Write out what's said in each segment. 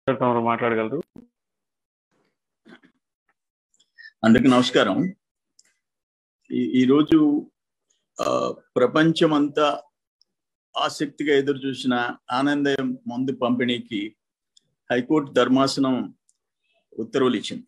తమరు మాట్లాడగలరు. అందరికి నమస్కారం. ఈరోజు ప్రపంచమంతా ఆసక్తిగా ఎదురు చూసిన ఆనందయం మందు పంపిణీకి హైకోర్టు ధర్మాసనం ఉత్తర్వులు ఇచ్చింది.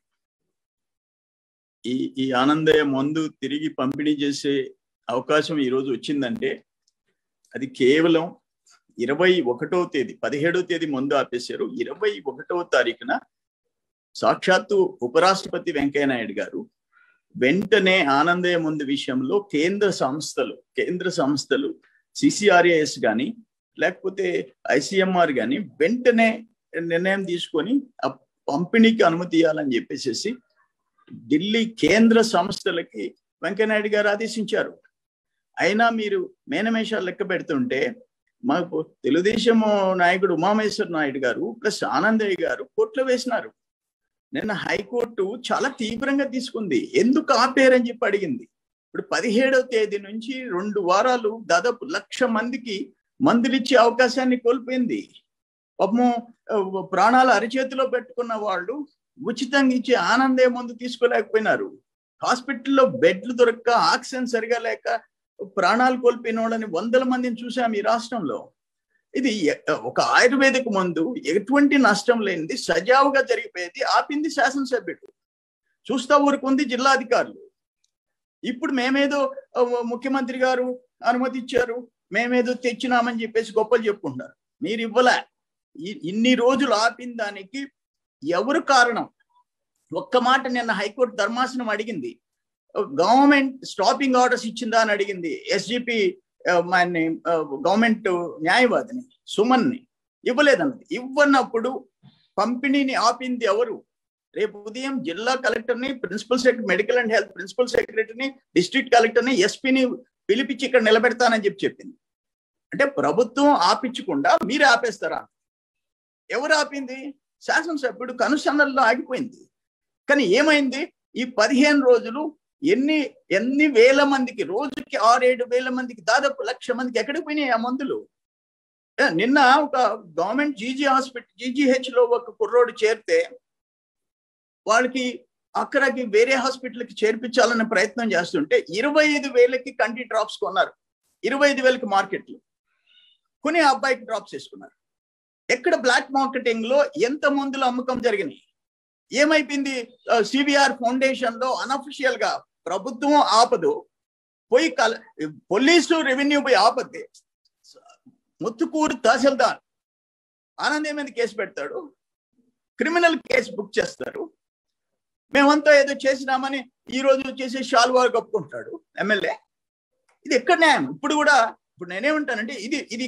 ఈ ఆనందయ మందు తిరిగి పంపిణీ చేసే అవకాశం ఈరోజు వచ్చిందంటే అది కేవలం 21వ తేదీ 17వ తేదీ మందు ఆపేశారు. 21వ తారీఖున సాక్షాత్తు ఉపరాష్ట్రపతి వెంకయ్య నాయుడు గారు వెంటనే ఆనందయ మందు విషయంలో కేంద్ర సంస్థలు సిసిఆర్ఏఎస్ కానీ లేకపోతే ఐసిఎంఆర్ కానీ వెంటనే నిర్ణయం తీసుకొని ఆ పంపిణీకి అనుమతి ఇవ్వాలని చెప్పేసి ఢిల్లీ కేంద్ర సంస్థలకి వెంకయ్యనాయుడు గారు ఆదేశించారు. అయినా మీరు మేనమేషాలు లెక్క పెడుతుంటే మాకు తెలుగుదేశం నాయకుడు ఉమామహేశ్వర నాయుడు గారు ప్లస్ ఆనందయ్య గారు కోర్టులో వేసినారు. నిన్న హైకోర్టు చాలా తీవ్రంగా తీసుకుంది. ఎందుకు ఆపేరని చెప్పి అడిగింది. ఇప్పుడు 17వ తేదీ నుంచి 2 వారాలు దాదాపు 1,00,000 మందికి మందులు ఇచ్చే అవకాశాన్ని కోల్పోయింది. పాపము ప్రాణాలు అరిచేతిలో పెట్టుకున్న వాళ్ళు ఉచితంగా ఇచ్చే ఆనందయ మందు తీసుకోలేకపోయినారు. హాస్పిటల్లో బెడ్లు దొరక్క, ఆక్సిజన్ సరిగా లేక ప్రాణాలు కోల్పోయిన వాళ్ళని 100 మందిని చూసాం ఈ రాష్ట్రంలో. ఇది ఒక ఆయుర్వేదిక మందు ఎటువంటి నష్టం లేనిది సజావుగా జరిగిపోయేది. ఆపింది శాసనసభ్యుడు, చూస్తా ఊరుకుంది జిల్లాధికారులు. ఇప్పుడు మేమేదో ముఖ్యమంత్రి గారు అనుమతి ఇచ్చారు, మేమేదో తెచ్చినామని చెప్పేసి గొప్పలు చెప్పుకుంటారు. మీరు ఇవ్వలే. ఇన్ని రోజులు ఆపిన దానికి ఎవరు కారణం? ఒక్క మాట నిన్న హైకోర్టు ధర్మాసనం అడిగింది. గవర్నమెంట్ స్టాపింగ్ ఆర్డర్స్ ఇచ్చిందా అని అడిగింది. SGP government న్యాయవాదిని సుమన్ని. ఇవ్వలేదన్నది. ఇవ్వనప్పుడు పంపిణీని ఆపింది ఎవరు? రేపు ఉదయం జిల్లా కలెక్టర్ని, principal secretary, medical and health principal సెక్రటరీని, డిస్ట్రిక్ట్ కలెక్టర్ని, ఎస్పీని పిలిపించి ఇక్కడ నిలబెడతానని చెప్పింది. అంటే ప్రభుత్వం ఆపించకుండా మీరు ఆపేస్తారా? ఎవరు ఆపింది? శాసనసభ్యుడు కనుసన్నల్లో ఆగిపోయింది. కానీ ఏమైంది? ఈ 15 రోజులు ఎన్ని వేల మందికి, రోజుకి 6-7 వేల మందికి, దాదాపు 1,00,000 మందికి ఎక్కడికి పోయినాయి ఆ మందులు? నిన్న ఒక గవర్నమెంట్ జీజీహెచ్ లో ఒక కుర్రోడు చేరితే వాళ్ళకి అక్కడికి వేరే హాస్పిటల్కి చేర్పించాలనే ప్రయత్నం చేస్తుంటే 25,000కి కంటి డ్రాప్స్ కొన్నారు. 25,000కి మార్కెట్లు కొని ఆ అబ్బాయికి డ్రాప్స్ వేసుకున్నారు. ఎక్కడ బ్లాక్ మార్కెటింగ్ లో ఎంత మందులు అమ్మకం జరిగినాయి? ఏమైపోయింది? సివిఆర్ ఫౌండేషన్ లో అనఫిషియల్ గా ప్రభుత్వం ఆపదు, పోయి పోలీసు రెవెన్యూ పోయి ఆపద్ది. ముత్తుకూరు తహసీల్దార్ ఆనందం మీద కేసు పెడతాడు, క్రిమినల్ కేసు బుక్ చేస్తారు. మేమంతా ఏదో చేసినామని ఈ రోజు చేసి షాల్వార్ కప్పుకుంటాడు ఎమ్మెల్యే. ఇది ఎక్కడ న్యాయం? ఇప్పుడు నేనేమంటానంటే ఇది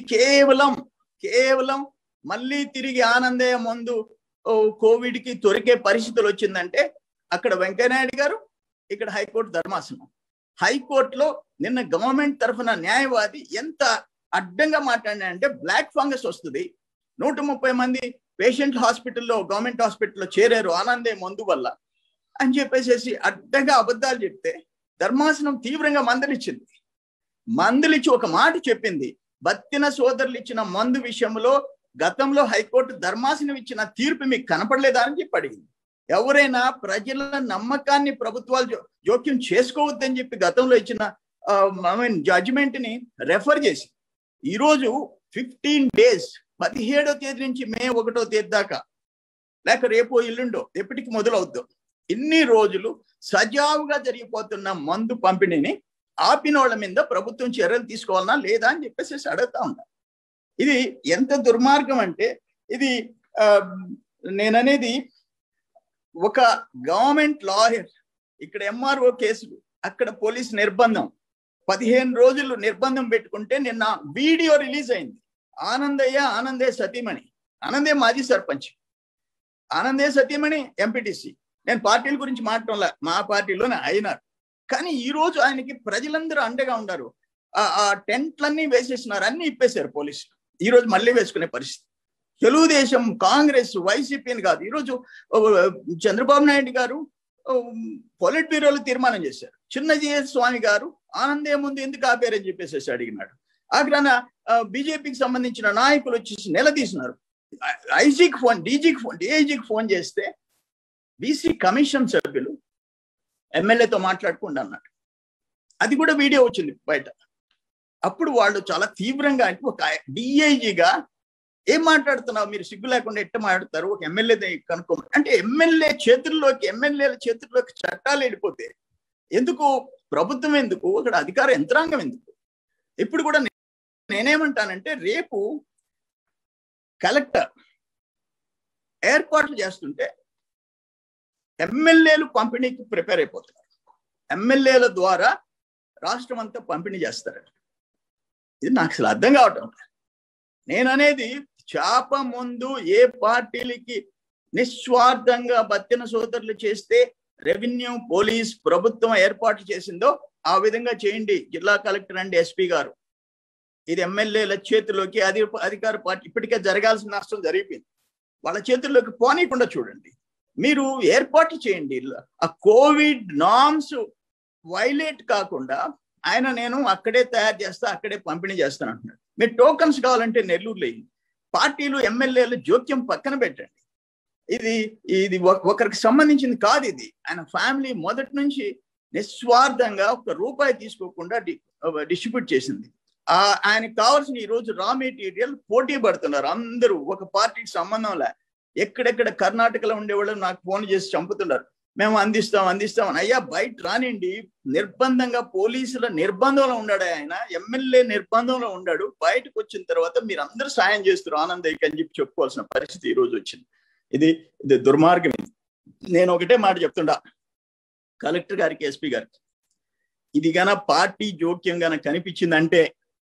కేవలం మళ్ళీ తిరిగి ఆనందయ మందు కోవిడ్ కి దొరికే పరిస్థితులు వచ్చిందంటే అక్కడ వెంకయ్యనాయుడు గారు, ఇక్కడ హైకోర్టు ధర్మాసనం. హైకోర్టులో నిన్న గవర్నమెంట్ తరఫున న్యాయవాది ఎంత అడ్డంగా మాట్లాడినాడంటే బ్లాక్ ఫంగస్ వస్తుంది, 130 మంది పేషెంట్ హాస్పిటల్లో, గవర్నమెంట్ హాస్పిటల్లో చేరారు ఆనందయ మందు వల్ల అని చెప్పేసి అడ్డంగా అబద్ధాలు చెప్తే ధర్మాసనం తీవ్రంగా మందులిచ్చి ఒక మాట చెప్పింది. బత్తిన సోదరులు ఇచ్చిన మందు విషయంలో గతంలో హైకోర్టు ధర్మాసనం ఇచ్చిన తీర్పు మీకు కనపడలేదా అని చెప్పి అడిగింది. ఎవరైనా ప్రజల నమ్మకాన్ని ప్రభుత్వాలు జోక్యం చేసుకోవద్దని చెప్పి గతంలో ఇచ్చిన జడ్జిమెంట్ ని రెఫర్ చేసి ఈరోజు 15 డేస్ 17వ తేదీ నుంచి మే 1వ తేదీ దాకా, లేక రేపో ఎల్లుండో ఎప్పటికి మొదలవుద్దో, ఇన్ని రోజులు సజావుగా జరిగిపోతున్న మందు పంపిణీని ఆపిన వాళ్ళ మీద ప్రభుత్వం చర్యలు తీసుకోవాలన్నా లేదా అని చెప్పేసి అడుగుతా ఉన్నా. ఇది ఎంత దుర్మార్గం అంటే, ఇది నేననేది ఒక గవర్నమెంట్ లాయర్, ఇక్కడ ఎంఆర్ఓ కేసులు, అక్కడ పోలీస్ నిర్బంధం, 15 రోజులు నిర్బంధం పెట్టుకుంటే నిన్న వీడియో రిలీజ్ అయింది. ఆనందయ్య సతీమణి, ఆనందయ్య మాజీ సర్పంచ్, ఆనందయ్య సతీమణి ఎంపీటీసీ. నేను పార్టీల గురించి మాట్లాడలే, మా పార్టీలోనే అయినారు. కానీ ఈ రోజు ఆయనకి ప్రజలందరూ అండగా ఉన్నారు. ఆ టెంట్లన్నీ వేసేసినారు, అన్ని ఇప్పేశారు పోలీసులు. ఈ రోజు మళ్ళీ వేసుకునే పరిస్థితి. తెలుగుదేశం, కాంగ్రెస్, వైసీపీని కాదు, ఈరోజు చంద్రబాబు నాయుడు గారు పొలిట్ బ్యూరోలో తీర్మానం చేశారు. చిన్నజీయ స్వామి గారు ఆనందయ్య ముందు ఎందుకు ఆపారని చెప్పేసి అడిగినాడు. అక్కడ బీజేపీకి సంబంధించిన నాయకులు వచ్చేసి నిలదీసినారు. ఐజీకి ఫోన్, డిఐజీకి ఫోన్ చేస్తే బీసీ కమిషన్ సభ్యులు ఎమ్మెల్యేతో మాట్లాడకుండా అన్నాడు. అది కూడా వీడియో వచ్చింది బయట. అప్పుడు వాళ్ళు చాలా తీవ్రంగా, అంటే ఒక డిఐజీగా ఏం మాట్లాడుతున్నావు మీరు, సిగ్గు లేకుండా ఎట్ట మాట్లాడతారు, ఒక ఎమ్మెల్యే కనుక్కోమని. అంటే ఎమ్మెల్యేల చేతుల్లోకి చట్టాలు వెళ్ళిపోతే ఎందుకు ప్రభుత్వం, ఎందుకు అక్కడ అధికార యంత్రాంగం ఎందుకు? ఇప్పుడు కూడా నేనేమంటానంటే, రేపు కలెక్టర్ ఏర్పాట్లు చేస్తుంటే ఎమ్మెల్యేలు పంపిణీకి ప్రిపేర్ అయిపోతున్నారు. ఎమ్మెల్యేల ద్వారా రాష్ట్రం అంతా పంపిణీ చేస్తారు. ఇది నాకు అసలు అర్థం కావటం. నేననేది చాప ముందు ఏ పార్టీలకి నిస్వార్థంగా బత్తిన సోదరులు చేస్తే రెవెన్యూ, పోలీస్, ప్రభుత్వం ఏర్పాటు చేసిందో ఆ విధంగా చేయండి జిల్లా కలెక్టర్ అండ్ ఎస్పీ గారు. ఇది ఎమ్మెల్యేల చేతిలోకి అధికార పార్టీ ఇప్పటికే జరగాల్సిన నష్టం జరిగిపోయింది, వాళ్ళ చేతుల్లోకి పోనీయకుండా చూడండి. మీరు ఏర్పాటు చేయండి. ఆ కోవిడ్ నామ్స్ వైలేట్ కాకుండా నేను అక్కడే తయారు చేస్తా, అక్కడే పంపిణీ చేస్తాను అంటున్నాడు. మీరు టోకన్స్ కావాలంటే నెల్లూరులో పార్టీలు ఎమ్మెల్యేలు జోక్యం పక్కన పెట్టండి. ఇది ఒకరికి సంబంధించింది కాదు. ఇది ఆయన ఫ్యామిలీ మొదటి నుంచి నిస్వార్థంగా ₹1 తీసుకోకుండా డిస్ట్రిబ్యూట్ చేసింది. ఆయనకు కావాల్సిన ఈ రోజు రా మెటీరియల్ పోటీ పడుతున్నారు అందరూ, ఒక పార్టీకి సంబంధం లే. ఎక్కడెక్కడ కర్ణాటకలో ఉండేవాళ్ళు నాకు ఫోన్ చేసి చంపుతున్నారు, మేము అందిస్తాం అని. అయ్యా బయట రానిండి, నిర్బంధంగా పోలీసుల నిర్బంధంలో ఉన్నాడు ఆయన, ఎమ్మెల్యే నిర్బంధంలో ఉన్నాడు. బయటకు వచ్చిన తర్వాత మీరు అందరూ సాయం చేస్తారు ఆనందయ్యకి అని చెప్పి చెప్పుకోవాల్సిన పరిస్థితి ఈ రోజు వచ్చింది. ఇది దుర్మార్గం. నేను ఒకటే మాట చెప్తుండా కలెక్టర్ గారికి, ఎస్పీ గారికి, ఇది గన పార్టీ జోక్యం గన కనిపించిందంటే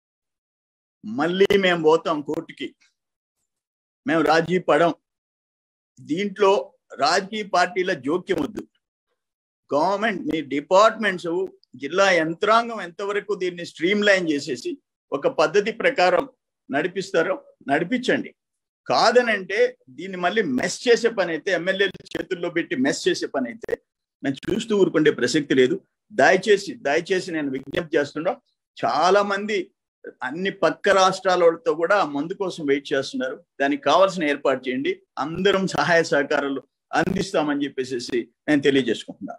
మళ్ళీ మేము పోతాం కోర్టుకి, మేము రాజీ పడం. దీంట్లో రాజకీయ పార్టీల జోక్యం వద్దు. గవర్నమెంట్, మీ డిపార్ట్మెంట్స్, జిల్లా యంత్రాంగం ఎంతవరకు దీన్ని స్ట్రీమ్ లైన్ చేసేసి ఒక పద్ధతి ప్రకారం నడిపిస్తారో నడిపించండి. కాదనంటే దీన్ని మళ్ళీ మెస్ చేసే పని అయితే, ఎమ్మెల్యేల చేతుల్లో పెట్టి మెస్ చేసే పని అయితే నేను చూస్తూ ఊరుకుండే ప్రసక్తి లేదు. దయచేసి నేను విజ్ఞప్తి చేస్తున్నా, చాలా మంది అన్ని పక్క రాష్ట్రాల వాళ్ళతో కూడా మందు కోసం వెయిట్ చేస్తున్నారు. దానికి కావాల్సిన ఏర్పాటు చేయండి, అందరం సహాయ సహకారాలు అందిస్తామని చెప్పేసి నేను తెలియజేసుకుంటున్నా.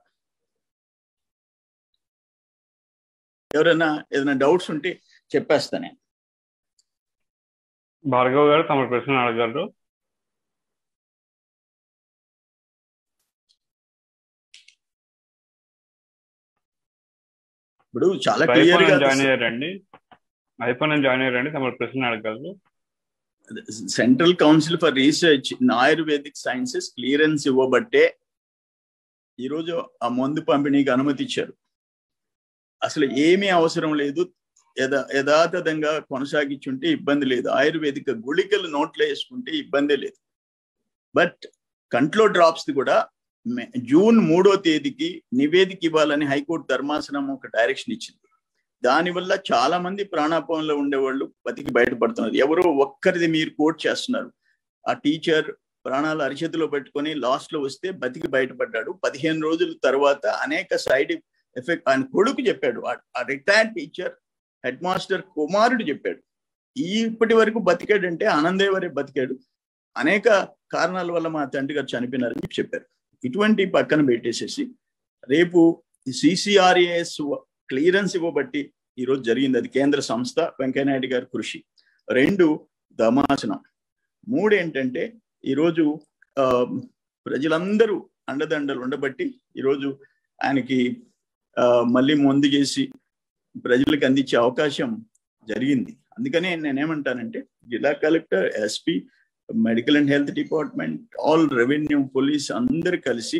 ఎవరైనా ఏదైనా డౌట్స్ ఉంటే చెప్పేస్తా నేను. భార్గవ్ గారు తమ ప్రశ్న అడగలరు. ఇప్పుడు చాలా క్లియర్ గా జాయిన్ అయ్యారండి, తమ ప్రశ్న అడగలరు. Central council for research in ayurvedic sciences clearance ఇవ్వబట్టే ఈరోజు ఆ మందు పంపిణీకి అనుమతి ఇచ్చారు. అసలు ఏమీ అవసరం లేదు, యథాతథంగా కొనసాగించుంటే ఇబ్బంది లేదు. ఆయుర్వేదిక గుళికలు నోట్లో వేసుకుంటే ఇబ్బందే లేదు. బట్ కంట్లో డ్రాప్స్ కూడా జూన్ 3వ తేదీకి నివేదిక ఇవ్వాలని హైకోర్టు ధర్మాసనం ఒక డైరెక్షన్ ఇచ్చింది. దానివల్ల చాలా మంది ప్రాణాపాయంలో ఉండేవాళ్ళు బతికి బయటపడుతున్నారు. ఎవరో ఒక్కరిది మీరు కోట్ చేస్తున్నారు. ఆ టీచర్ ప్రాణాలు అరిచేతిలో పెట్టుకొని లాస్ట్ లో వస్తే బతికి బయటపడ్డాడు. 15 రోజుల తర్వాత అనేక సైడ్ ఎఫెక్ట్ ఆయన కొడుకు చెప్పాడు, ఆ రిటైర్డ్ టీచర్ హెడ్ మాస్టర్ కుమారుడు చెప్పాడు. ఇప్పటి వరకు బతికాడంటే ఆనందయ్య వరే బతికాడు, అనేక కారణాల వల్ల మా తండ్రి గారు చనిపోయినారని చెప్పారు. ఇటువంటి పక్కన పెట్టేసేసి రేపు CCRAS క్లియరెన్స్ ఇవ్వబట్టి ఈరోజు జరిగింది. అది కేంద్ర సంస్థ, వెంకయ్యనాయుడు గారి కృషి. 2 ధర్మాసనం. 3 ఏంటంటే ఈరోజు ప్రజలందరూ అండదండలు ఉండబట్టి ఈరోజు ఆయనకి మళ్ళీ ముందు చేసి ప్రజలకు అందించే అవకాశం జరిగింది. అందుకనే నేనేమంటానంటే జిల్లా collector, SP, medical and health department, all revenue, police అందరు కలిసి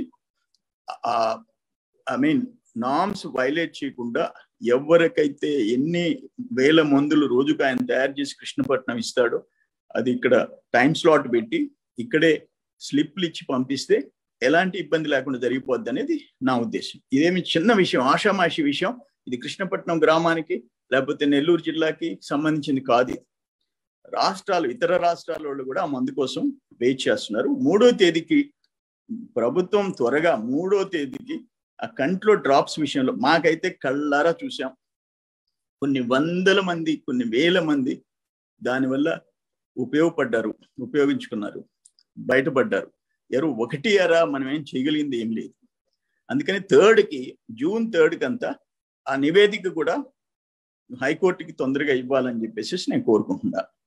నామ్స్ వైలేట్ చేయకుండా ఎవరికైతే ఎన్ని వేల మందులు రోజుకు ఆయన తయారు చేసి కృష్ణపట్నం ఇస్తాడో అది ఇక్కడ టైం స్లాట్ పెట్టి ఇక్కడే స్లిప్లు ఇచ్చి పంపిస్తే ఎలాంటి ఇబ్బంది లేకుండా జరిగిపోద్ది అనేది నా ఉద్దేశం. ఇదేమి చిన్న విషయం, ఆషామాషి విషయం. ఇది కృష్ణపట్నం గ్రామానికి లేకపోతే నెల్లూరు జిల్లాకి సంబంధించింది కాదు. ఇతర రాష్ట్రాల వాళ్ళు కూడా ఆ మందు కోసం వెయిట్ చేస్తున్నారు. 3వ తేదీకి ప్రభుత్వం త్వరగా 3వ తేదీకి ఆ కంట్లో డ్రాప్స్ విషయంలో మాకైతే కళ్ళారా చూసాం. కొన్ని వందల మంది, కొన్ని వేల మంది దానివల్ల ఉపయోగించుకున్నారు, బయటపడ్డారు. ఎవరు ఒకటి అరా మనం ఏం చేయగలిగింది ఏం లేదు. అందుకని జూన్ 3 అంతా ఆ నివేదిక కూడా హైకోర్టుకి తొందరగా ఇవ్వాలని చెప్పేసి నేను కోరుకుంటున్నాను.